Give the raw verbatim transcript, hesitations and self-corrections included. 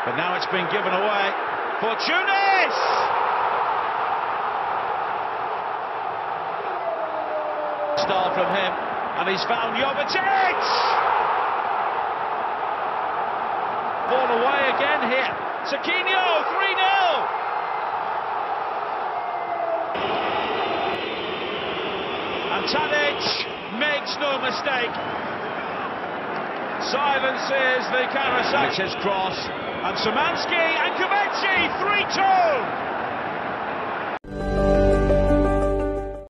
But now it's been given away for Tunis! Start from him, and he's found Jovetic! Ball away again here. Saquinho, three nil! And Tadic makes no mistake. Silences the Karasakic cross. And Szymanski and Kovacic, three two!